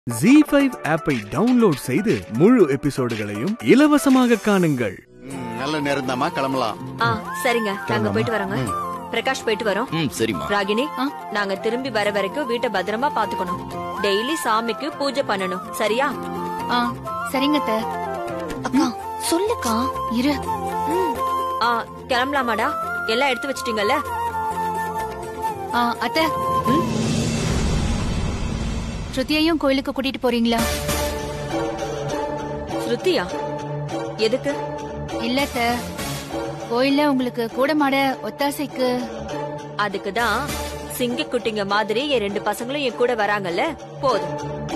Zee5 ஆப்பை download செய்து முழு எபிசோடுகளையும் இலவசமாக காணுங்கள். நல்ல நேரம் தாமா, கிளம்பலாம். சரிங்க, நாங்க போயிட்டு வரோங்க. பிரகாஷ் போயிட்டு வரோம். சரிமா. ராகினி, நாங்க திரும்பி வர வரைக்கும் வீட்டை பத்திரமா பாத்துக்கணும். டெய்லி சாமிக்கு பூஜை பண்ணணும், சரியா? சரிங்க அத்தை. அக்கா சொல்லுக்கா, இரு. கிளம்பலாமாடா? எல்லாம் எடுத்து வச்சிட்டீங்கல்ல? அத்தை, ஸ்ருதியையும் கோயிலுக்கு கூட்டிட்டு போறீங்களா? ஸ்ருதியா? எதுக்கு? இல்ல அத்தை, கோயில்ல உங்களுக்கு கூட மாட ஒத்தாசைக்கு. அதுக்குதான் சிங்க குட்டிங்க மாதிரி என் 2 பசங்களும் என் கூட வராங்கல்ல, போதும்.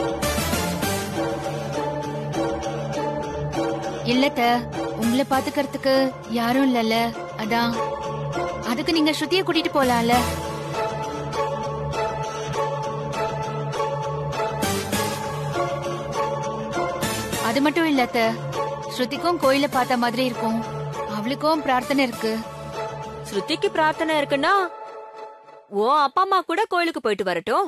இல்ல அத்தை, உங்களை பாத்துக்கிறதுக்கு யாரும் இல்லல்ல, அதான். அதுக்கு நீங்க ஸ்ருதியை கூட்டிட்டு போலாம்ல. அது மட்டும் இல்ல அத்தை, ஸ்ருதிக்கும் கோயில பார்த்த மாதிரி இருக்கும். அவளுக்கும் பிரார்த்தனை இருக்கு. ஸ்ருதிக்கு பிரார்த்தனை இருக்குன்னா ஓ அப்பா அம்மா கூட கோயிலுக்கு போயிட்டு வரட்டும்.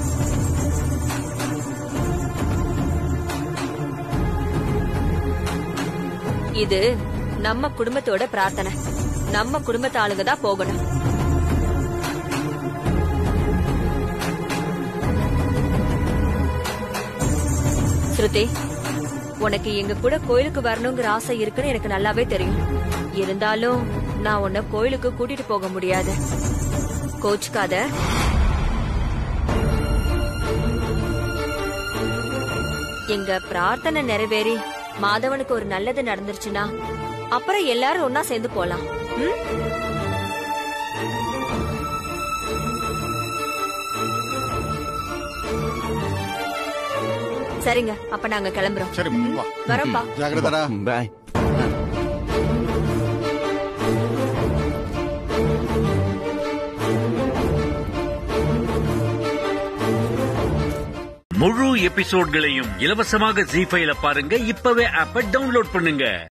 இது நம்ம குடும்பத்தோட பிரார்த்தனை. நம்ம குடும்பத்து ஆளுங்க தான் போகணும். ஸ்ருதி, உனக்கு எங்க கூட கோயிலுக்கு வரணுங்கிற ஆசை இருக்குன்னு எனக்கு நல்லாவே தெரியும். இருந்தாலும் நான் உன்னை கோயிலுக்கு கூட்டிட்டு போக முடியாது. கோச்சுக்காத. எங்க பிரார்த்தனை நிறைவேறி மாதவனுக்கு ஒரு நல்லது நடந்துருச்சுன்னா அப்புறம் எல்லாரும் ஒன்னா சேர்ந்து போலாம். சரிங்க, அப்ப நாங்க கிளம்புறோம். சரி, வா. வரப்பா. ஜாகிரதா. பாய். முழு எபிசோட்களையும் இலவசமாக Zee5ல பாருங்க. இப்பவே ஆப்பை டவுன்லோட் பண்ணுங்க.